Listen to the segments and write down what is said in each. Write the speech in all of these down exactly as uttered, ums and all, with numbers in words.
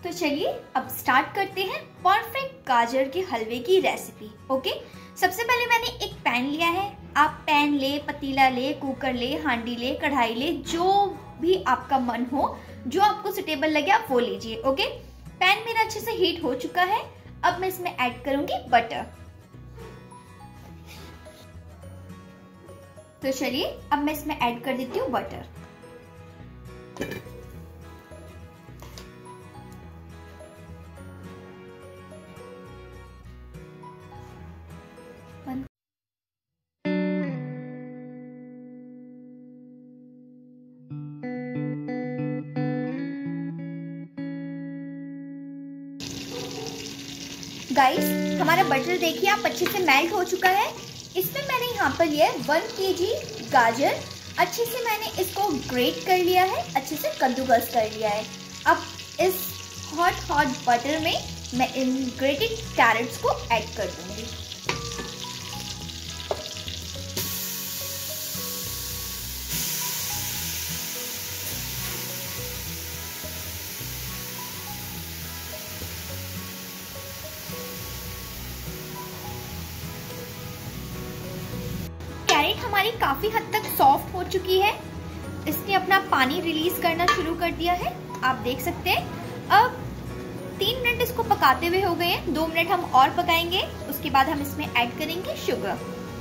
तो चलिए अब स्टार्ट करते हैं परफेक्ट गाजर के हलवे की रेसिपी। ओके, सबसे पहले मैंने एक पैन लिया है। आप पैन ले, पतीला ले, कुकर ले, हांडी ले, कढ़ाई ले, जो भी आपका मन हो, जो आपको सुटेबल लगे आप वो लीजिए। ओके, पैन मेरा अच्छे से हीट हो चुका है। अब मैं इसमें ऐड करूंगी बटर। तो चलिए अब मैं इसमें ऐड कर देती हूँ बटर। गाइस, हमारा बटर देखिए आप अच्छे से मेल्ट हो चुका है। इसमें मैंने यहाँ पर लिया है वन केजी गाजर। अच्छे से मैंने इसको ग्रेट कर लिया है, अच्छे से कद्दूकस कर लिया है। अब इस हॉट हॉट बटर में मैं इन ग्रेटेड कैरेट्स को ऐड कर दूंगी। कैरेट हमारी काफी हद तक सॉफ्ट हो चुकी है। इसने अपना पानी रिलीज करना शुरू कर दिया है, आप देख सकते हैं। अब तीन मिनट इसको पकाते हुए हो गए हैं, दो मिनट हम और पकाएंगे। उसके बाद हम इसमें ऐड करेंगे शुगर।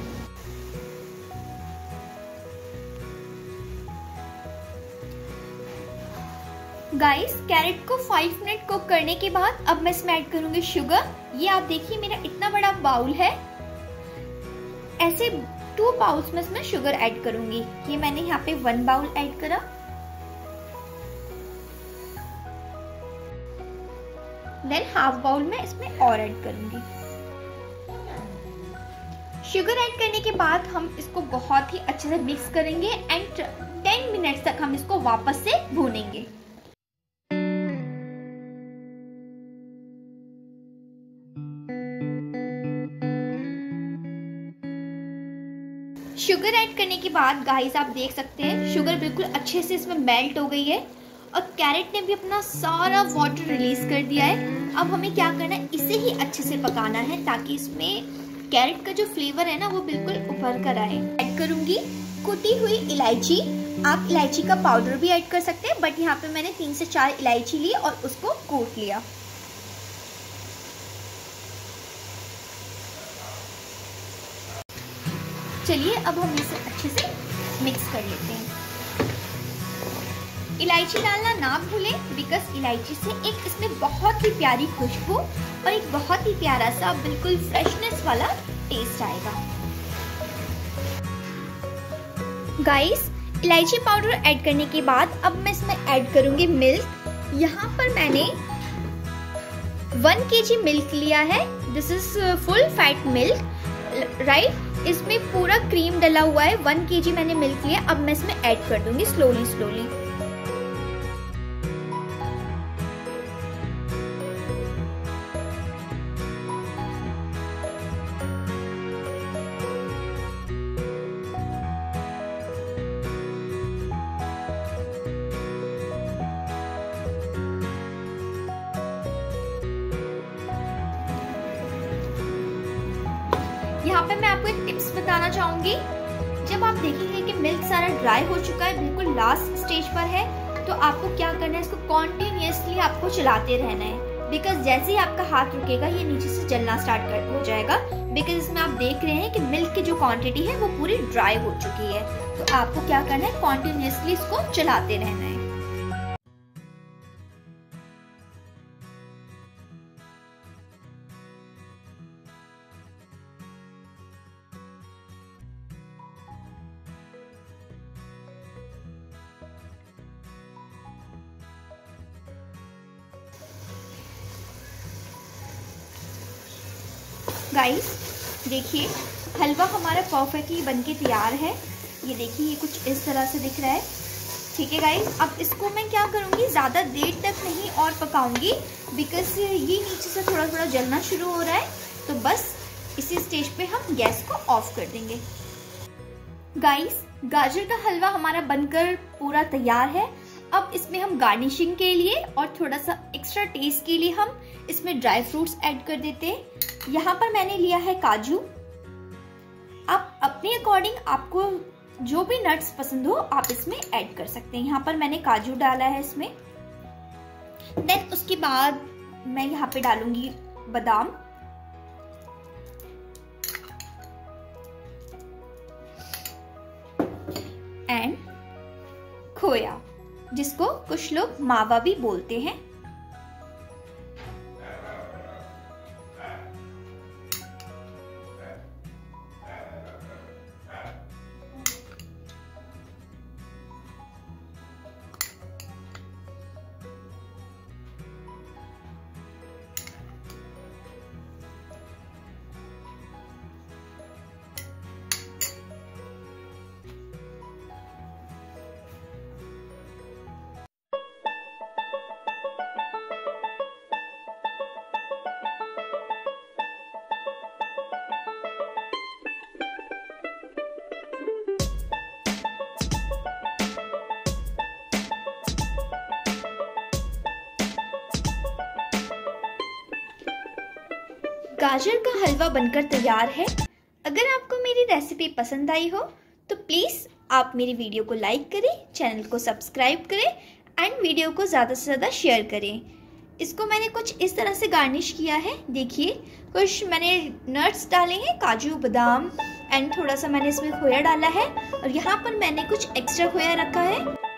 गाइस, कैरेट को फाइव मिनट कुक करने के बाद अब मैं इसमें ऐड करूंगी शुगर। ये आप देखिए मेरा इतना बड़ा बाउल है, ऐसे टू बाउल्स में इसमें शुगर ऐड करूंगी। ये मैंने यहाँ पे वन बाउल ऐड करा। देन हाफ बाउल में इसमें और ऐड करूंगी। शुगर ऐड करने के बाद हम इसको बहुत ही अच्छे से मिक्स करेंगे एंड टेन मिनट्स तक हम इसको वापस से भूनेंगे। शुगर ऐड करने के बाद गाइस आप देख सकते हैं शुगर बिल्कुल अच्छे से इसमें मेल्ट हो गई है और कैरेट ने भी अपना सारा वाटर रिलीज कर दिया है। अब हमें क्या करना है, इसे ही अच्छे से पकाना है ताकि इसमें कैरेट का जो फ्लेवर है ना वो बिल्कुल उभर कर आए। ऐड करूंगी कुटी हुई इलायची। आप इलायची का पाउडर भी ऐड कर सकते हैं, बट यहाँ पे मैंने तीन से चार इलायची ली और उसको कूट लिया। चलिए अब हम इसे अच्छे से मिक्स कर लेते हैं। इलायची डालना ना भूलें, बिकॉज इलायची से एक इसमें बहुत ही प्यारी खुशबू और एक बहुत ही प्यारा सा बिल्कुल फ्रेशनेस वाला टेस्ट आएगा। गाइस, इलायची पाउडर ऐड करने के बाद अब मैं इसमें ऐड करूंगी मिल्क। यहाँ पर मैंने वन केजी मिल्क लिया है। This is full fat milk, right. इसमें पूरा क्रीम डला हुआ है। वन केजी मैंने मिल्क लिया। अब मैं इसमें ऐड कर दूंगी स्लोली स्लोली। यहाँ पे मैं आपको एक टिप्स बताना चाहूंगी। जब आप देखेंगे कि मिल्क सारा ड्राई हो चुका है, बिल्कुल लास्ट स्टेज पर है, तो आपको क्या करना है, इसको कॉन्टिन्यूअसली आपको चलाते रहना है। बिकॉज जैसे ही आपका हाथ रुकेगा ये नीचे से जलना स्टार्ट कर हो जाएगा। बिकॉज इसमें आप देख रहे हैं कि मिल्क की जो क्वांटिटी है वो पूरी ड्राई हो चुकी है। तो आपको क्या करना है, कॉन्टिन्यूअसली इसको चलाते रहना है। गाइस देखिए हलवा हमारा परफेक्टली बनके तैयार है। ये देखिए ये कुछ इस तरह से दिख रहा है। ठीक है गाइस, अब इसको मैं क्या करूँगी, ज़्यादा देर तक नहीं और पकाऊंगी, बिकॉज ये नीचे से थोड़ा थोड़ा जलना शुरू हो रहा है। तो बस इसी स्टेज पे हम गैस को ऑफ कर देंगे। गाइस गाजर का हलवा हमारा बनकर पूरा तैयार है। अब इसमें हम गार्निशिंग के लिए और थोड़ा सा एक एक्स्ट्रा टेस्ट के लिए हम इसमें ड्राई फ्रूट्स ऐड कर देते हैं। यहाँ पर मैंने लिया है काजू। आप अपने अकॉर्डिंग आपको जो भी नट्स पसंद हो आप इसमें ऐड कर सकते हैं। यहाँ पर मैंने काजू डाला है इसमें। देन उसके बाद मैं यहाँ पे डालूंगी बादाम, एंड खोया, जिसको कुछ लोग मावा भी बोलते हैं। गाजर का हलवा बनकर तैयार है। अगर आपको मेरी रेसिपी पसंद आई हो तो प्लीज़ आप मेरी वीडियो को लाइक करें, चैनल को सब्सक्राइब करें एंड वीडियो को ज़्यादा से ज़्यादा शेयर करें। इसको मैंने कुछ इस तरह से गार्निश किया है। देखिए, कुछ मैंने नट्स डाले हैं, काजू, बादाम एंड थोड़ा सा मैंने इसमें खोया डाला है और यहाँ पर मैंने कुछ एक्स्ट्रा खोया रखा है।